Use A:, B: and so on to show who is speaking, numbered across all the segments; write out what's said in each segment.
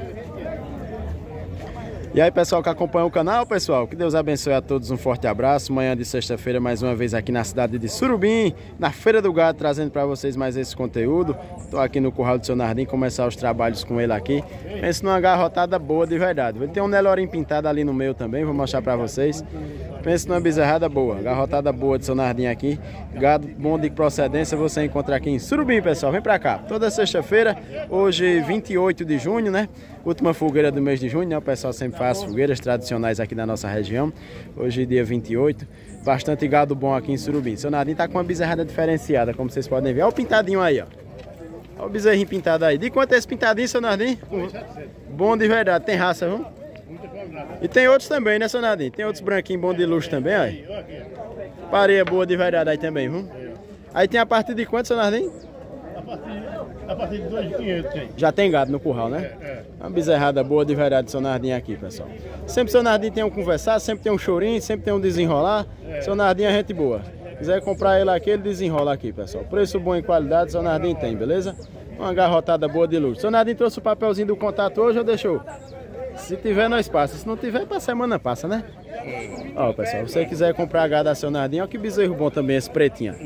A: E aí, pessoal que acompanha o canal, pessoal, que Deus abençoe a todos, um forte abraço. Manhã de sexta-feira, mais uma vez aqui na cidade de Surubim, na Feira do Gado, trazendo para vocês mais esse conteúdo. Estou aqui no curral do seu Nardim, começar os trabalhos com ele aqui. Pense numa garrotada boa de verdade. Ele tem um Nelorim pintado ali no meio também, vou mostrar para vocês. Pense numa bezerrada boa, garrotada boa de seu Nardim aqui. Gado bom de procedência você encontra aqui em Surubim, pessoal. Vem para cá. Toda sexta-feira, hoje 28 de junho, né? Última fogueira do mês de junho, né? O pessoal sempre faz fogueiras tradicionais aqui na nossa região. Hoje dia 28. Bastante gado bom aqui em Surubim. Seu Nardim tá com uma bezerrada diferenciada, como vocês podem ver. Olha o pintadinho aí, ó. Olha o bezerrinho pintado aí. De quanto é esse pintadinho, seu Nardim? Bom de verdade. Tem raça, viu? E tem outros também, né, seu Nardim? Tem outros branquinhos bons de luxo também, aí. Pareia boa de verdade aí também, viu? Aí tem a partir de quanto, seu Nardim?
B: A partir de 2.500 tem.
A: Já tem gado no curral, né? Uma bezerrada boa de verdade, seu Nardim aqui, pessoal. Sempre seu Nardim tem um conversar, sempre tem um chorinho, sempre tem um desenrolar. Seu Nardim é gente boa. Quiser comprar ele aqui, ele desenrola aqui, pessoal. Preço bom e qualidade, seu Nardim tem, beleza? Uma garrotada boa de luxo. Seu Nardim trouxe o papelzinho do contato hoje ou deixou? Se tiver, nós passa. Se não tiver, pra semana passa, né? Ó, pessoal, se você quiser comprar gado da seu Nardim, ó que bezerro bom também esse pretinho.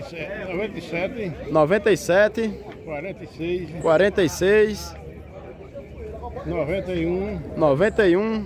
A: 97 46 91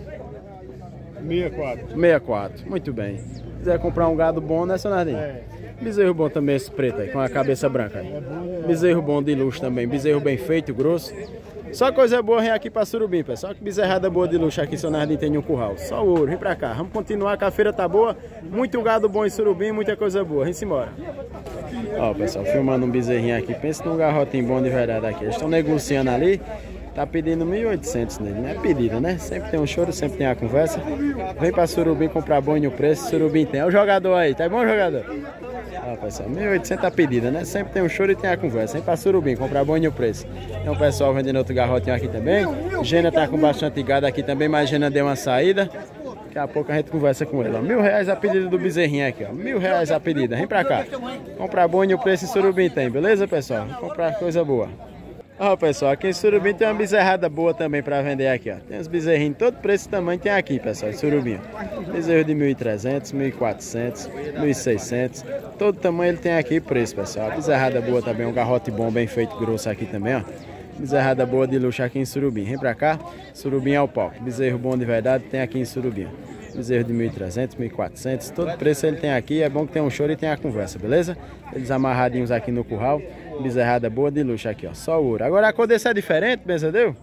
A: 64. Muito bem. Se quiser comprar um gado bom, né, seu Nardim? Bezerro bom também esse preto aí, com a cabeça branca aí. Bezerro bom de luxo também, bezerro bem feito, grosso. Só coisa boa vem aqui pra Surubim, pessoal. Que bezerrada boa de luxo aqui, seu Nardim tem um curral. Só ouro, vem pra cá. Vamos continuar, que a feira tá boa. Muito gado bom em Surubim, muita coisa boa. Vem-se embora. Ó, pessoal, filmando um bezerrinho aqui. Pensa num garrotinho bom de verdade aqui. Eles estão negociando ali. Tá pedindo 1.800 nele, né? É pedida, né? Sempre tem um choro, sempre tem a conversa. Vem pra Surubim comprar bom no preço. Surubim tem. Olha o jogador aí, tá bom, jogador? Ó, pessoal, 1.800 a pedida, né? Sempre tem um choro e tem a conversa. Vem pra Surubim comprar bom no preço. Tem um pessoal vendendo outro garrotinho aqui também. Gena tá com bastante gado aqui também, mas Gena deu uma saída. Daqui a pouco a gente conversa com ele. Ó. R$1.000 a pedida do bezerrinho aqui, ó. R$1.000 a pedida. Vem pra cá. Comprar bom no preço em Surubim tem, beleza, pessoal? Comprar coisa boa. Ó, pessoal, aqui em Surubim tem uma bezerrada boa também para vender aqui, ó. Tem uns bezerrinhos, todo preço e tamanho tem aqui, pessoal, em Surubim. Bezerro de 1.300, 1.400, 1.600. Todo tamanho ele tem aqui preço, pessoal. Bezerrada boa também, um garrote bom, bem feito, grosso aqui também, ó. Bezerrada boa de luxo aqui em Surubim. Vem pra cá, Surubim ao palco. Bezerro bom de verdade tem aqui em Surubim. Bezerro de 1.300, 1.400, todo preço ele tem aqui. É bom que tem um choro e tem a conversa, beleza? Eles amarradinhos aqui no curral. Bezerrada boa de luxo aqui, ó. Só ouro. Agora a cor desse é diferente, benzadeu?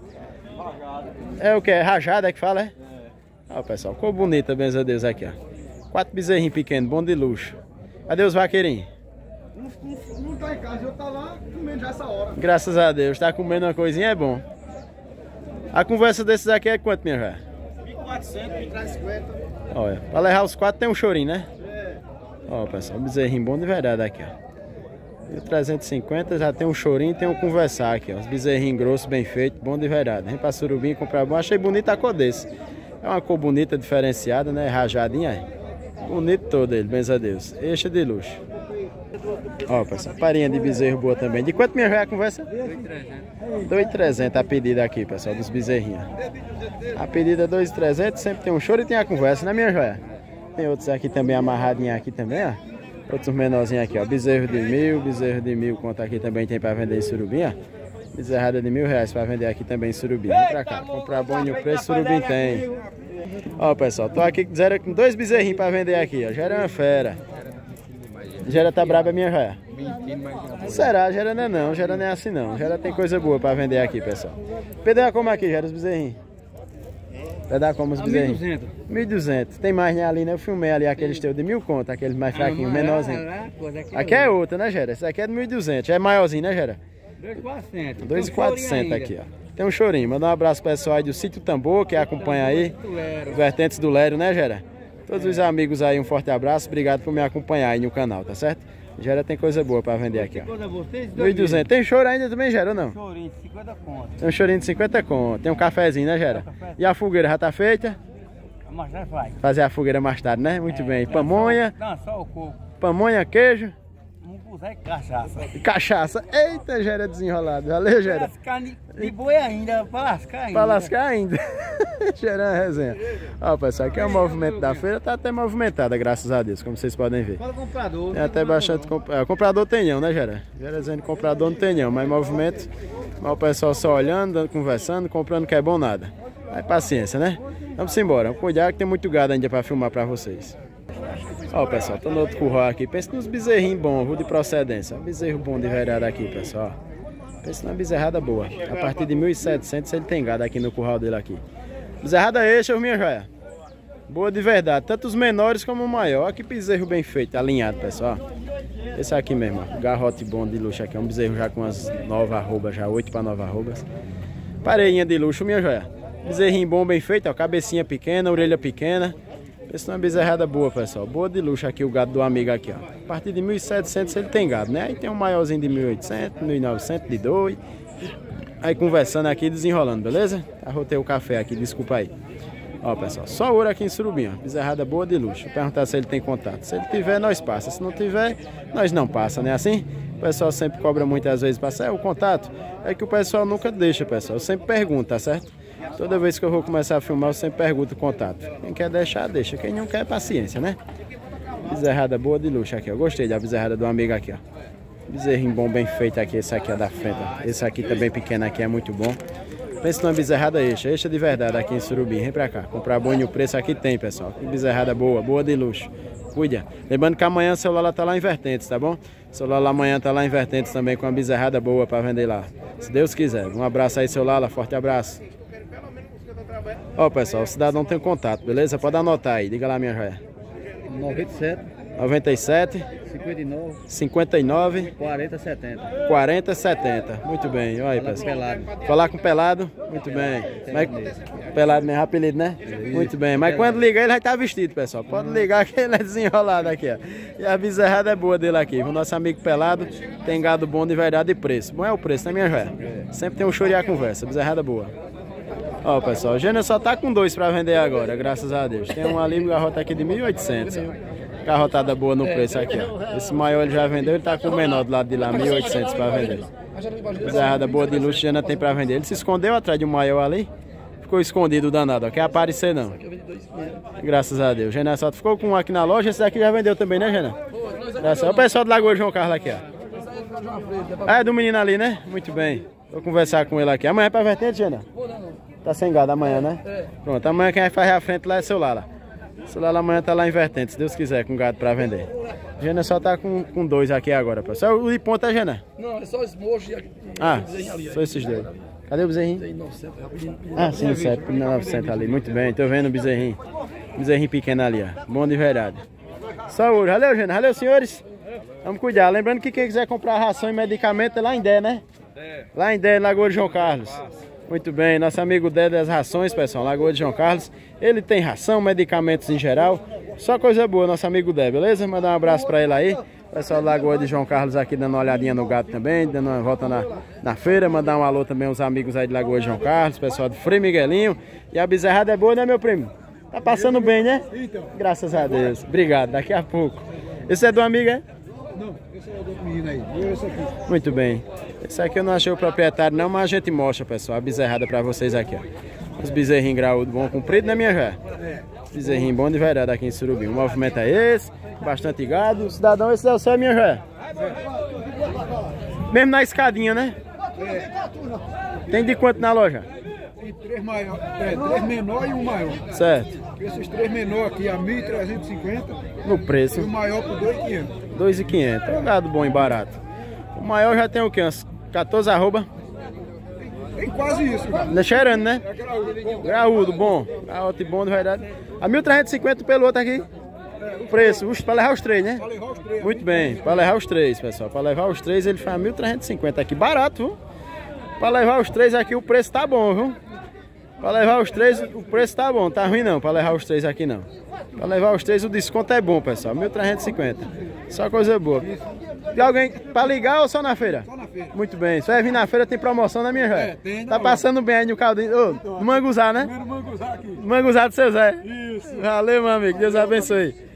A: É o que? É rajada é que fala, é? Ó, pessoal, cor bonita, benzadeus aqui, ó. 4 bezerrinhos pequenos, bom de luxo. Cadê os vaqueirinhos?
C: Não tá em casa, eu tá lá comendo já essa hora.
A: Graças a Deus, tá comendo uma coisinha, é bom. A conversa desses aqui é quanto, minha velha?
C: 1.400, 1.350.
A: Olha, pra levar os 4 tem um chorinho, né? Ó, pessoal, bezerrinho bom de verdade aqui, ó. 1.350, já tem um chorinho, tem um conversar aqui, ó. Os bezerrinhos grossos, bem feitos, bom de verdade. Vem pra Surubim comprar bom. Achei bonita a cor desse. É uma cor bonita, diferenciada, né? Rajadinha aí. Bonito todo ele, benza a Deus. Eixa de luxo. Ó, pessoal, parinha de bezerro boa também. De quanto minha velha conversa? 2.300 a pedida aqui, pessoal, dos bezerrinhos. A pedida é 2.300, sempre tem um choro e tem a conversa, né, minha velha? Tem outros aqui também amarradinhos aqui também, ó. Outros menorzinhos aqui, ó. Bezerro de 1.000, bezerro de 1.000, conta aqui também tem para vender em Surubim, ó. Bezerrada de R$1.000 para vender aqui também em Surubim. Vem pra cá, comprar bom no preço, Surubim tem. Ó, pessoal, tô aqui com 2 bezerrinhos para vender aqui, ó. Gera é uma fera. Gera tá braba, minha velha? Será? Gera não é não, Gera não é assim não. Gera tem coisa boa para vender aqui, pessoal. Pedra como aqui, Gera, os bezerrinhos? Pedra como os bezerrinhos? 1.200. Tem mais né, ali, né? Eu filmei ali aqueles teus de 1.000 conto, aqueles mais fraquinhos, menorzinho. Aqui é outra, né, Gera? Esse aqui é de 1.200. É maiorzinho, né, Gera?
D: 2.400.
A: 2.400 aqui, ó. Tem um chorinho. Manda um abraço pessoal aí do Sítio Tambor, que acompanha aí. Vertentes do Lério, né, Gera? Todos os amigos aí, um forte abraço. Obrigado por me acompanhar aí no canal, tá certo? Gera tem coisa boa pra vender aqui, ó. 1.200. Tem choro ainda também, Gera, ou não?
D: Chorinho de 50 conto.
A: Tem um chorinho de 50 conto. Tem um cafezinho, né, Gera? E a fogueira já tá feita?
D: Mas já vai.
A: Fazer a fogueira mais tarde, né? Muito bem. Pamonha.
D: Não, só o coco.
A: Pamonha, queijo.
D: Um usar cachaça.
A: Cachaça. Eita, Gera desenrolado. Valeu, Gera.
D: Lascar de boi ainda, pra lascar ainda.
A: Pra lascar ainda. Gera resenha. Ó, pessoal, aqui é o movimento da feira. Tá até movimentada, graças a Deus, como vocês podem ver.
D: Fala comprador.
A: Tem até bastante... comprador tem não, né, Gera? Gera dizendo que comprador não tem não, mas movimento... Mas o pessoal só olhando, conversando, comprando que é bom nada. Aí paciência, né? Vamos embora. Cuidado que tem muito gado ainda pra filmar pra vocês. Ó, pessoal, tô no outro curral aqui. Pensa nos bezerrinhos bons, de procedência. Um bezerro bom de verdade aqui, pessoal. Pensa numa bezerrada boa. A partir de 1.700 ele tem gado aqui no curral dele aqui. Bezerrada extra, minha joia. Boa de verdade. Tanto os menores como o maior. Olha que bezerro bem feito, alinhado, pessoal. Esse aqui mesmo, ó. Garrote bom de luxo aqui. É um bezerro já com umas 9 arrobas, já 8 para 9 arrobas. Pareinha de luxo, minha joia. Bezerrinho bom, bem feito, ó. Cabecinha pequena, orelha pequena. Essa é uma bezerrada boa, pessoal. Boa de luxo aqui, o gado do amigo aqui, ó. A partir de 1.700 ele tem gado, né? Aí tem um maiorzinho de 1.800, 1.900, de 2. Aí conversando aqui, desenrolando, beleza? Arrotei o café aqui, desculpa aí. Ó, pessoal, só ouro aqui em Surubim, ó. Bezerrada boa de luxo. Vou perguntar se ele tem contato. Se ele tiver, nós passa. Se não tiver, nós não passa, né? Assim? O pessoal sempre cobra muitas vezes passar. O contato é que o pessoal nunca deixa, pessoal. Eu sempre pergunto, tá certo? Toda vez que eu vou começar a filmar, eu sempre pergunto o contato. Quem quer deixar, deixa. Quem não quer, paciência, né? Bezerrada boa de luxo aqui, ó. Gostei da bezerrada do amigo aqui, ó. Bezerrinho bom, bem feito aqui. Esse aqui é da frente, ó. Esse aqui também pequeno aqui é muito bom. Pensa numa bezerrada extra de verdade aqui em Surubim. Vem pra cá. Comprar bom e o preço aqui tem, pessoal. Que bezerrada boa, boa de luxo. Cuida. Lembrando que amanhã o celular lá tá lá em Vertentes, tá bom? O celular lá amanhã tá lá em Vertentes também com uma bezerrada boa pra vender lá. Se Deus quiser. Um abraço aí, seu Lala. Forte abraço. Ó, pessoal, o cidadão tem contato, beleza? Pode anotar aí. Diga lá, minha joia. 97 59 40 70. Muito bem. Olha aí, pessoal. Falar com pelado. Muito bem. Mas, pelado mesmo, apelido, né? Muito bem. Mas quando ligar, ele vai estar vestido, pessoal. Pode ligar que ele é desenrolado aqui, ó. E a bezerrada é boa dele aqui. O nosso amigo pelado tem gado bom de verdade e preço. Bom é o preço, né, minha joia? Sempre tem um show e a conversa. Bezerrada boa. Ó, pessoal, o Gênero só tá com 2 para vender agora, graças a Deus. Tem um ali, garrota aqui de 1.800. Garrotada boa no preço aqui, ó. Esse maior ele já vendeu, ele tá com o menor do lado de lá, 1.800 para vender. Bezerrada boa de luxo, o Gênero tem para vender. Ele se escondeu atrás de um maior ali. Ficou escondido o danado, ó. Quer aparecer não. Graças a Deus. O Gênero só ficou com um aqui na loja, esse daqui já vendeu também, né, Gênero? Olha o pessoal do Lagoa João Carlos aqui, ó. Ah, é do menino ali, né? Muito bem. Vou conversar com ele aqui. Amanhã é pra Vertente, Gênero? Tá sem gado amanhã, né? Pronto, amanhã quem vai fazer a frente lá é seu Lala. Seu Lala amanhã tá lá em Vertente, se Deus quiser, com gado pra vender. Gênero só tá com 2 aqui agora, pessoal. O de ponta é Gênero?
C: Não, é só esse mocho e
A: ah, só esses dois. Cadê o bezerrinho?
C: tem 900, rapidinho.
A: Ah, sim, 900 ali. Muito bem, tô vendo o bezerrinho. Bezerrinho pequeno ali, ó. Bom de verdade. Só ouro. Valeu, Gênero. Valeu, senhores. Vamos cuidar. Lembrando que quem quiser comprar ração e medicamento é lá em Dé, né? Lá em Dé, Lagoa de João Carlos. Muito bem, nosso amigo Dé das rações, pessoal, Lagoa de João Carlos. Ele tem ração, medicamentos em geral. Só coisa boa, nosso amigo Dé, beleza? Mandar um abraço pra ele aí. Pessoal do Lagoa de João Carlos aqui dando uma olhadinha no gado também, dando uma volta na feira. Mandar um alô também aos amigos aí de Lagoa de João Carlos, pessoal do Frei Miguelinho. E a bezerrada é boa, né, meu primo? Tá passando bem, né? Graças a Deus. Obrigado, daqui a pouco. Esse é do amigo, é?
C: Não, esse é o do menino aí. Esse aqui.
A: Muito bem. Esse aqui eu não achei o proprietário não, mas a gente mostra, pessoal, a bezerrada pra vocês aqui, ó. Os bezerrinhos graúdos bom, comprido, né, minha já? Bezerrinho bom de verdade aqui em Surubim. O movimento é esse, bastante gado. Cidadão, esse é o seu, minha já? Mesmo na escadinha, né? Tem de quanto na loja?
C: Tem 3 maiores, 3 menores e um maior.
A: Certo.
C: Esses 3 menores aqui a 1.350
A: No preço.
C: e o maior por 2.500.
A: 2.500. É um gado bom e barato. O maior já tem o quê? Uns 14 arroba?
C: Tem quase isso, cara.
A: Cheirando, né?
C: É graúdo, bom.
A: Graúdo, bom. Graúdo bom de verdade. A 1.350 pelo outro aqui. O preço, para levar os 3, né?
C: Pra levar os 3.
A: Muito bem, para levar os 3, pessoal. Para levar os 3 ele faz 1.350 aqui. Barato, viu? Para levar os 3 aqui o preço tá bom, viu? Para levar os 3 o preço tá bom, tá ruim não, para levar os 3 aqui não. Para levar os 3 o desconto é bom, pessoal, 1.350. Só coisa boa. Tem alguém para ligar ou só na feira?
C: Só na feira.
A: Muito bem, só vai vir na feira, tem promoção na minha joia.
C: Tem,
A: tá passando bem aí no caldinho. Ô, no Manguzá, né?
C: Primeiro manguzá aqui.
A: Manguzá do seu Zé.
C: Isso.
A: Valeu, meu amigo, Deus abençoe.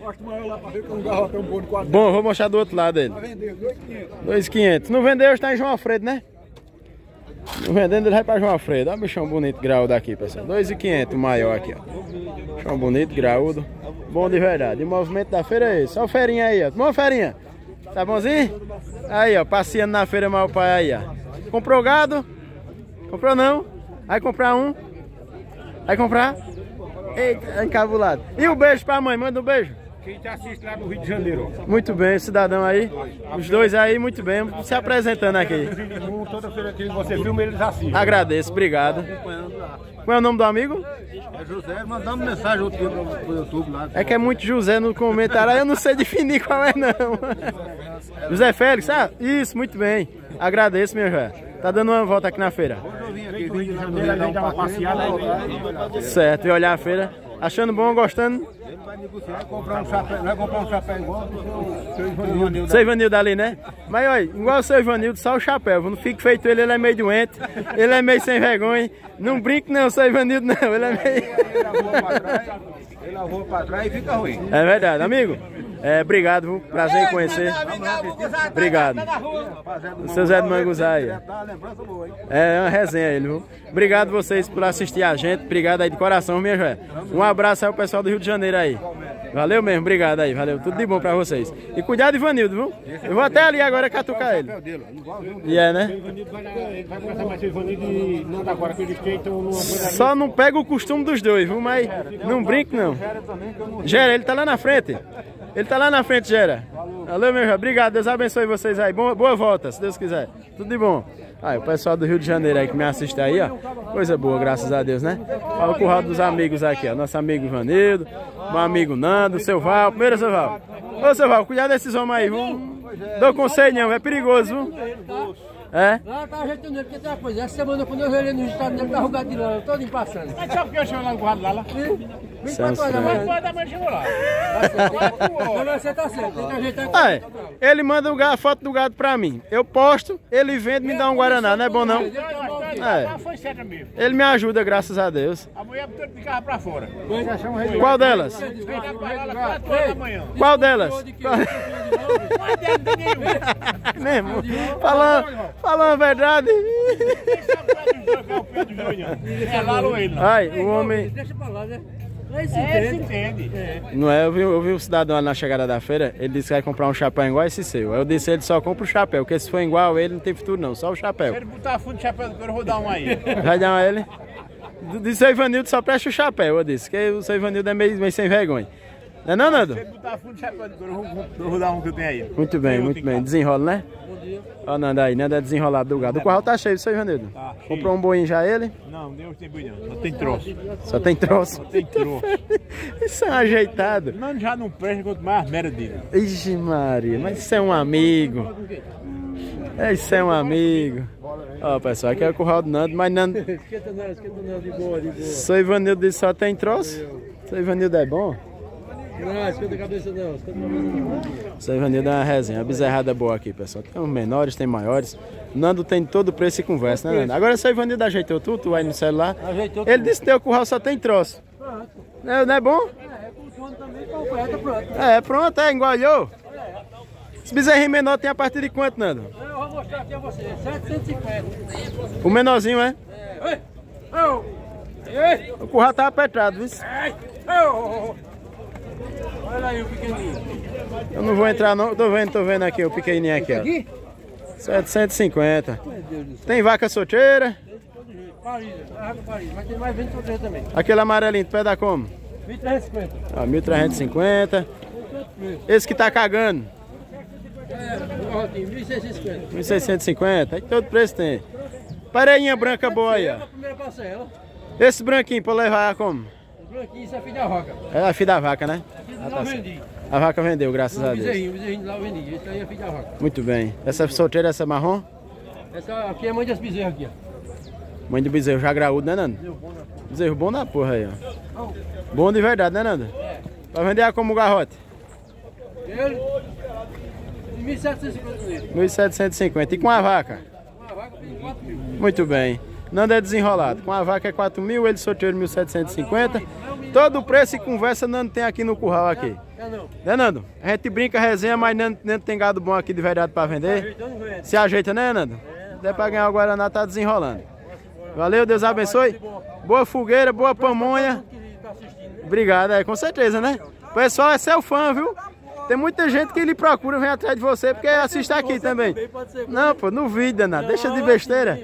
C: Mostra maior lá pra ver que um garrotão bom de 4.
A: Bom, vou mostrar do outro lado dele.
C: Pra vender, 2.500.
A: 2.500. Não vendeu, está em João Alfredo, né? Não vendendo, ele vai pra João Alfredo. Olha o bichão bonito, graúdo aqui, pessoal. 2.500 o maior aqui, ó. Bichão bonito, graúdo. Bom de verdade. E o movimento da feira é esse. Olha o ferinha aí, ó. Bom, ferinha? Tá bonzinho? Aí, ó. Passeando na feira, mal pai aí, ó. Comprou gado? Comprou não? Vai comprar um? Vai comprar? Eita, encabulado. E o beijo pra mãe? Manda um beijo.
B: Quem te assiste lá do Rio de Janeiro.
A: Muito bem, cidadão aí. Os dois aí, muito bem. Se apresentando aqui.
B: Toda feira que você filma, eles assistem.
A: Agradeço, obrigado. Qual é o nome do amigo?
B: É José, mandando mensagem outro dia pro YouTube lá.
A: É que é muito José no comentário, aí eu não sei definir qual é não. José Félix, ah, isso, muito bem. Agradeço, meu José. Tá dando uma volta aqui na feira.
B: Eu vim aqui do Rio de Janeiro, dar uma passeada aí.
A: Certo, e olhar a feira. Achando bom, gostando?
B: Ele vai negociar e comprar um chapéu, vai comprar um chapéu igual o seu Ivanildo.
A: Seu Ivanildo ali, né? Mas olha, igual o seu Ivanildo, só o chapéu. Não fique feito ele é meio doente, ele é meio sem vergonha. Não brinque não, seu Ivanildo não, ele é meio...
B: Ele lavou pra trás e fica ruim.
A: É verdade, amigo. Obrigado, viu? Prazer em conhecer. Obrigado. O seu Zé do Manguzá aí. É uma resenha ele, viu? Obrigado vocês por assistir a gente. Obrigado aí de coração, minha Joé. Um abraço aí ao pessoal do Rio de Janeiro aí. Valeu mesmo, obrigado aí, valeu. Tudo de bom pra vocês. E cuidado de Ivanildo, viu? Eu vou até ali agora catucar ele. E é, né?
B: Vai começar mais o Ivanildo e não dá agora que ele tem, então não...
A: Só não pega o costume dos dois, viu? Mas não brinque não. Gera, ele tá lá na frente. Ele tá lá na frente, Gera. Valeu, meu irmão. Obrigado. Deus abençoe vocês aí. Boa volta, se Deus quiser. Tudo de bom. Aí, o pessoal do Rio de Janeiro aí que me assiste aí, ó. Coisa boa, graças a Deus, né? Olha o curral dos amigos aqui, ó. Nosso amigo Ivanildo, meu amigo Nando, seu Val. Primeiro, seu Val. Ô, seu Val, cuidado desses homens aí, viu? Dou conselho não, é perigoso, viu? É?
D: Lá tá ajeitando ele, porque tem uma coisa. Essa semana, quando eu olhei no estado dele, tá rugado de lã, todo passando.
B: Mas sabe por que eu chego lá no currado lá?
D: 24 horas da manhã.
B: 4 horas da manhã chegou lá.
D: Não, mas você tá certo, tem que ajeitar.
A: É, ele manda a foto do gado pra mim. Eu posto, ele vende, me dá um Guaraná, não é bom não? É.
B: Foi certo mesmo.
A: Ele me ajuda, graças a Deus.
B: Amanhã eu de carro pra fora.
A: Qual delas?
B: Vem dar pra lá 4 horas da manhã.
A: Qual delas? Mesmo? Falando a verdade.
B: É lá ou ele?
A: Ai, o homem...
D: Deixa pra lá, né?
B: Se entende.
A: Não é, eu vi o cidadão lá na chegada da feira, ele disse que vai comprar um chapéu igual esse seu. Eu disse, ele só compra o chapéu, porque se for igual ele não tem futuro não, só o
B: Se
A: chapéu.
B: ele botar fundo de chapéu do couro, eu vou dar um aí.
A: Vai dar um a ele? Disse o Ivanildo só presta o chapéu, eu disse, que o seu Ivanildo é meio sem vergonha. Não é não, Nando?
B: Se ele botar fundo de chapéu do couro, eu vou dar um que eu tenho aí.
A: Muito bem, muito bem. Desenrola, né? Ó, Nando aí, Nando é desenrolado do gado. O curral tá cheio, seu Ivanildo.
B: Tá cheio.
A: Comprou um boinho já ele?
B: Não, Deus tem boi não, só tem troço.
A: Só tem troço.
B: Tem troço.
A: Isso é um ajeitado.
B: Não, já não presta quanto mais as merda dele.
A: Ixi Maria, mas isso é um amigo. Isso é um amigo. Ó, pessoal, aqui é o curral do Nando, mas Nando...
D: Esquenta não, de boa, de boa.
A: Seu Ivanildo disse só tem troço. Seu Ivanildo é bom?
D: Não, esquenta a cabeça não, esquenta a cabeça não.
A: Seu Ivanildo é uma resenha, uma bezerrada boa aqui, pessoal. Tem uns menores, tem maiores. Nando tem todo preço e conversa, né, Nando? Agora seu Ivanildo ajeitou tudo aí no celular.
D: Ajeitou
A: Ele disse que teu curral só tem troço.
D: Pronto.
A: Não é bom?
D: Funciona também, completa, pronto.
A: Pronto, engolhou. Esse bezerrinho menor tem a partir de quanto, Nando?
D: Eu vou mostrar aqui a você, 750.
A: O menorzinho, é? O curral tá apertado, viu?
D: Olha aí o pequenininho.
A: Eu não vou entrar não, tô vendo aqui o pequenininho aqui, ó. 750. Tem vaca solteira.
D: Paris, mas tem mais 20 solteiros também.
A: Aquele amarelinho, tu pede como?
D: 1.350.
A: Ó, 1.350. Esse que tá cagando.
D: O garrotinho, 1.650.
A: 1.650. Aí todo preço tem. Pareinha branca boa aí, ó.
D: A primeira parcela.
A: Esse branquinho pra levar como?
D: O branquinho, isso é filho da vaca.
A: É a filha da vaca, né?
D: Filho lá eu vendi.
A: A vaca vendeu, graças a
D: O
A: Deus.
D: bezerrinho de lá eu vendi. Esse aí é filho da vaca.
A: Muito bem. Essa solteira, essa marrom?
D: Essa aqui é mãe das bezerras aqui, ó.
A: Mãe do bezerro já graúdo, né, Nando? Bezerro bom da porra aí, ó. Bom de verdade, né, Nando? Vai vender como garrote?
D: Ele, 1.750 nele.
A: 1.750. E com a vaca?
D: Uma vaca tem 4 mil.
A: Muito bem. Nando é desenrolado. Com a vaca é 4 mil, ele solteiro 1.750. Todo o preço e conversa Nando tem aqui no curral aqui. Né, Nando? A gente brinca, resenha, mas não tem gado bom aqui de verdade pra vender. Se ajeita, né, Nando? Der pra ganhar o Guaraná, tá desenrolando. Valeu, Deus abençoe. Boa fogueira, boa pamonha. Obrigado, com certeza, né? Pessoal, é seu fã, viu? Tem muita gente que lhe procura, vem atrás de você, porque assiste aqui também. Não, pô, no vídeo, danado. Deixa de besteira.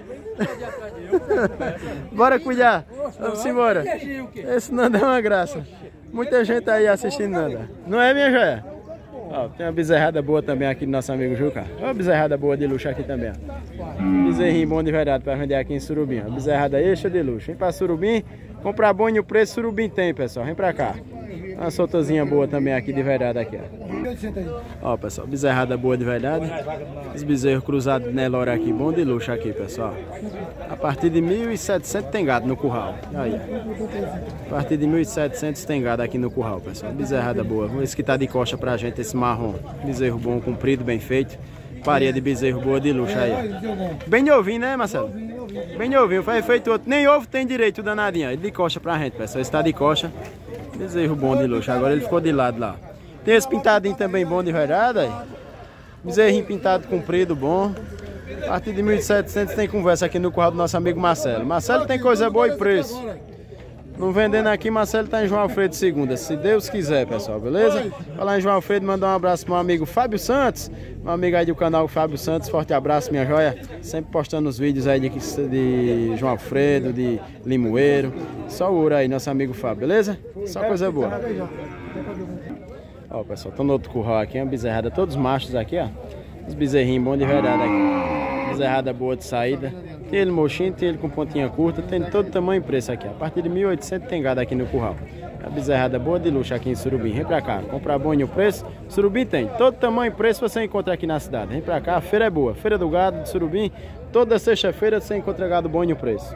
A: Bora cuidar. Vamos embora. Esse Nando é uma graça. Muita gente aí assistindo Nando. Não é, minha joia? Ó, tem uma bezerrada boa também aqui do nosso amigo Juca. Uma bezerrada boa de luxo aqui também. Ó. Bezerrinho bom de verdade para vender aqui em Surubim. Uma bezerrada extra de luxo. Vem para Surubim, comprar bom e o preço Surubim tem, pessoal. Vem para cá. Uma soltazinha boa também aqui de verdade aqui, ó. Ó, pessoal, bezerrada boa de verdade. Os bezerros cruzados de Nelore aqui, bom de luxo aqui, pessoal. A partir de 1.700 tem gado no curral. Aí, ó. A partir de 1.700 tem gado aqui no curral, pessoal. Bezerrada boa. Esse que tá de costa pra gente, esse marrom. Bezerro bom, comprido, bem feito. Paria de bezerro boa de luxo aí, ó. Bem de ovinho, né, Marcelo? Bem de ovinho. Foi feito outro. Nem ovo tem direito, danadinho. Ele de costa pra gente, pessoal. Esse tá de costa. Bezerro bom de luxo. Agora ele ficou de lado lá. Tem esse pintadinho também bom de verdade aí. Bezerrinho pintado comprido, bom. A partir de 1.700 tem conversa aqui no curral do nosso amigo Marcelo. Marcelo tem coisa boa e preço. Não vendendo aqui, Marcelo tá em João Alfredo segunda, se Deus quiser, pessoal, beleza? Falar em João Alfredo, mandar um abraço pro meu amigo Fábio Santos. Meu amigo aí do canal Fábio Santos, forte abraço, minha joia. Sempre postando os vídeos aí de João Alfredo, de Limoeiro. Só o ouro aí, nosso amigo Fábio, beleza? Só coisa boa. Ó, pessoal, tô no outro curral aqui, uma bezerrada, todos machos aqui, ó. Os bezerrinhos bons de verdade aqui. Bezerrada boa de saída. Tem ele mochinho, tem ele com pontinha curta, tem todo tamanho e preço aqui. A partir de 1.800 tem gado aqui no curral. A bezerrada boa de luxo aqui em Surubim. Vem pra cá, comprar bom e o preço. Surubim tem todo tamanho e preço você encontra aqui na cidade. Vem pra cá, a feira é boa. Feira do gado de Surubim. Toda sexta-feira você encontra gado bom e o preço.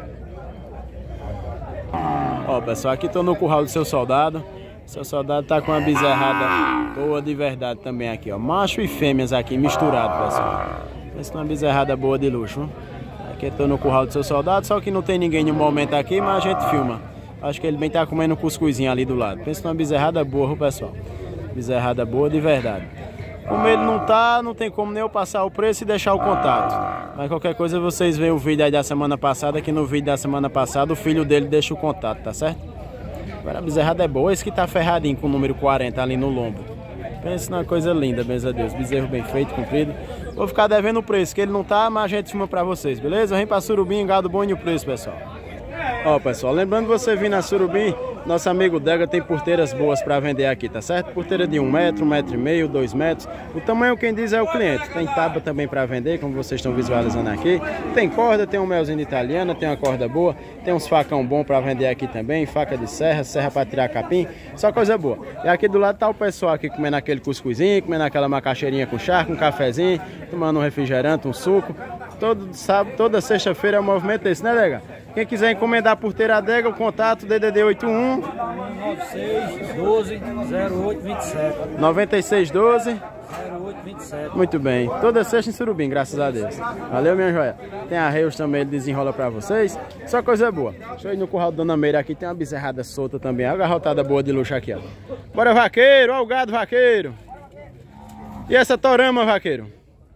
A: Ó, pessoal, aqui tô no curral do seu soldado. Seu soldado tá com uma bezerrada boa de verdade também aqui, ó. Macho e fêmeas aqui misturado, pessoal. Essa é uma bezerrada boa de luxo, hein? Aqui eu tô no curral do seu soldado, só que não tem ninguém no momento aqui, mas a gente filma. Acho que ele bem tá comendo um cuscuzinho ali do lado. Pensa numa bezerrada boa, viu, pessoal? Bezerrada boa de verdade. Como ele não tá, não tem como nem eu passar o preço e deixar o contato. Mas qualquer coisa vocês veem o vídeo aí da semana passada, que no vídeo da semana passada o filho dele deixa o contato, tá certo? Agora a bezerrada é boa, esse que tá ferradinho com o número 40 ali no lombo. Pensa numa coisa linda, benza a Deus. Bezerro bem feito, comprido. Vou ficar devendo o preço, que ele não tá, mas a gente filma pra vocês, beleza? Vem pra Surubim, gado bom e o preço, pessoal. Ó, pessoal, lembrando você vir na Surubim, nosso amigo Dega tem porteiras boas para vender aqui, tá certo? Porteira de 1 metro, 1,5 metro, 2 metros. O tamanho quem diz é o cliente. Tem tábua também para vender, como vocês estão visualizando aqui. Tem corda, tem um melzinho de italiana, tem uma corda boa. Tem uns facão bom para vender aqui também, faca de serra, serra para tirar capim. Só coisa boa. E aqui do lado tá o pessoal aqui comendo aquele cuscuzinho, comendo aquela macaxeirinha com charque, um cafezinho, tomando um refrigerante, um suco. Todo sábado, toda sexta-feira é um movimento desse, né, Dega? Quem quiser encomendar a porteira Dega, o contato DDD 81
D: 9612 0827.
A: 9612
D: 0827.
A: Muito bem. Toda sexta em Surubim, graças a Deus. Valeu, minha joia. Tem arreios também, ele desenrola pra vocês. Só coisa boa. Deixa eu ir no curral do Dona Meira aqui, tem uma bezerrada solta também. Olha a garrotada boa de luxo aqui, ó. Bora, vaqueiro. Olha o gado, vaqueiro. E essa torama, vaqueiro?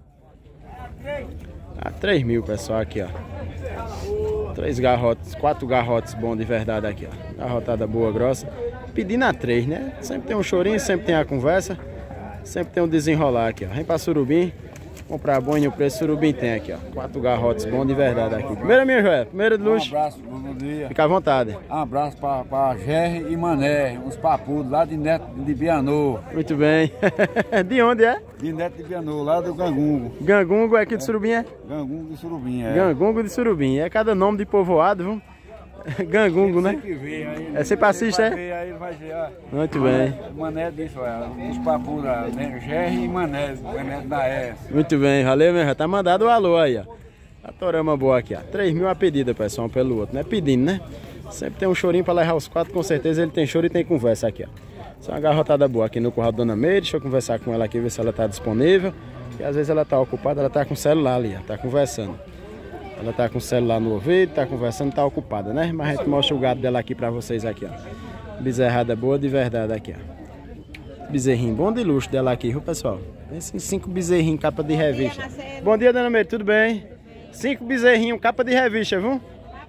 A: A 3 mil, pessoal, aqui, ó. 3 garrotes, 4 garrotes bom de verdade aqui, ó. Garrotada boa, grossa. Pedindo a 3, né? Sempre tem um chorinho, sempre tem a conversa. Sempre tem um desenrolar aqui, ó. Vem pra Surubim. Comprar bom e o preço Surubim tem aqui, ó. 4 garrotes bom de verdade aqui. Primeira, minha joia. Primeira de luxo.
B: Um abraço, bom dia.
A: Fica à vontade.
B: Um abraço pra Gerry e Mané, uns papudos lá de Neto de Bianô.
A: Muito bem. De onde é?
B: De Neto de Bianô, lá do Gangungo.
A: Gangungo é aqui de Surubim, é?
B: Gangungo de Surubim, é.
A: Gangungo de Surubim. É cada nome de povoado, viu? Gangungo, né? É sempre assiste, é?
B: Aí ele vai ver, ó.
A: Muito bem.
B: Mané disso, ó. Os papudos lá, né? Gerry e Mané da S.
A: Muito bem, valeu, meu. Já tá mandado o alô aí, ó. A torama boa aqui, ó. 3 mil a pedida, pessoal, um pelo outro, né? Pedindo, né? Sempre tem um chorinho pra levar os 4, com certeza ele tem choro e tem conversa aqui, ó. Isso é uma garrotada boa aqui no curral da Dona Meire. Deixa eu conversar com ela aqui, ver se ela tá disponível. E às vezes ela tá ocupada, ela tá com o celular ali, ó. Tá conversando. Ela tá com o celular no ouvido, tá conversando, tá ocupada, né? Mas a gente mostra o gado dela aqui pra vocês aqui, ó. Bezerrada boa de verdade aqui, ó. Bezerrinho bom de luxo dela aqui, viu, pessoal? Esses 5 bezerrinhos, capa de revista. Bom dia, dona Meire, tudo bem? 5 bezerrinhos, capa de revista, viu?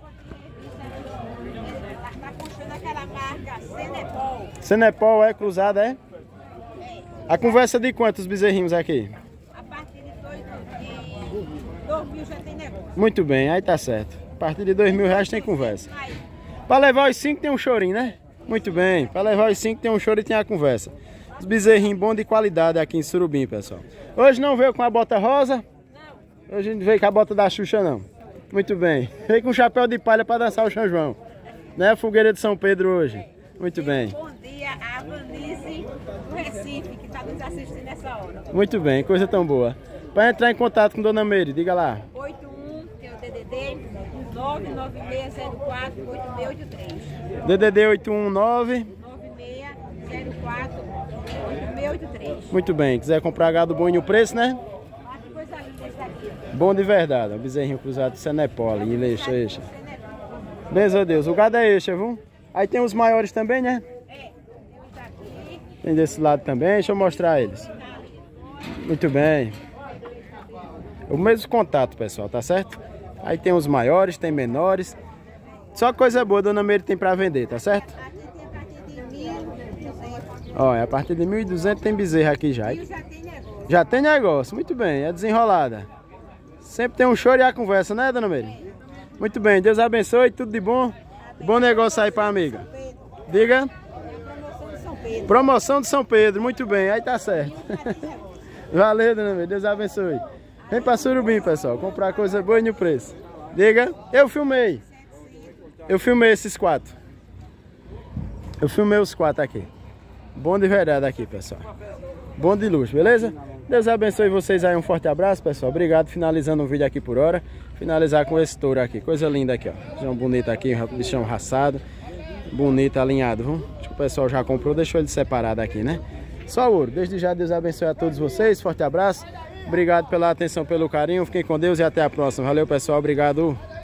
E: Tá puxando aquela marca Senepol.
A: Senepol é cruzada, é? A conversa de quantos bezerrinhos aqui?
E: A partir de 2.000 já tem negócio.
A: Muito bem, aí tá certo. A partir de R$2.000 tem conversa. Para levar os 5 tem um chorinho, né? Muito bem, para levar os 5 tem um choro e tem a conversa. Os bezerrinhos bons de qualidade aqui em Surubim, pessoal. Hoje não veio com a bota rosa? Não. Hoje não veio com a bota da Xuxa, não. Muito bem. Veio com um chapéu de palha para dançar o São João. Né? Fogueira de São Pedro hoje. Muito bem.
E: Bom dia a Vanice do Recife, que está nos assistindo nessa hora.
A: Muito bem, coisa tão boa. Para entrar em contato com Dona Meire, diga lá.
E: 81, que é o DDD, 99604-8683.
A: DDD 819.
E: 9604-8683.
A: Muito bem, quiser comprar gado bom e o preço, né?
E: Olha que coisa linda esse daqui.
A: Bom de verdade, um bezerrinho cruzado de Senepol, em Leixa, Eixa. Beijo a Deus, o gado é Eixa, viu? Aí tem os maiores também, né?
E: É, temos aqui.
A: Tem desse lado também, deixa eu mostrar eles. Muito bem. O mesmo contato, pessoal, tá certo? Aí tem os maiores, tem menores. Só coisa boa, Dona Meire tem pra vender, tá certo?
E: Aqui tem a partir de 1.200.
A: Ó, a partir de 1.200 tem bezerra aqui já.
E: E já tem negócio.
A: Já tem negócio, muito bem, é desenrolada. Sempre tem um choro e a conversa, né, Dona Meire? Muito bem, Deus abençoe, tudo de bom. Bom negócio aí pra amiga. Diga.
E: Promoção de São Pedro.
A: Promoção de São Pedro, muito bem, aí tá certo. Valeu, Dona Meire, Deus abençoe. Vem pra Surubim, pessoal, comprar coisa boa e no preço. Diga, eu filmei. Eu filmei esses 4. Eu filmei os 4 aqui. Bom de verdade aqui, pessoal. Bom de luxo, beleza? Deus abençoe vocês aí, um forte abraço, pessoal. Obrigado, finalizando o vídeo aqui por hora. Finalizar com esse touro aqui, coisa linda aqui, ó. Bichão bonito aqui, bichão raçado. Bonito, alinhado, viu? Acho que o pessoal já comprou, deixou ele separado aqui, né? Só ouro. Desde já, Deus abençoe a todos vocês. Forte abraço. Obrigado pela atenção, pelo carinho. Fiquem com Deus e até a próxima. Valeu, pessoal. Obrigado.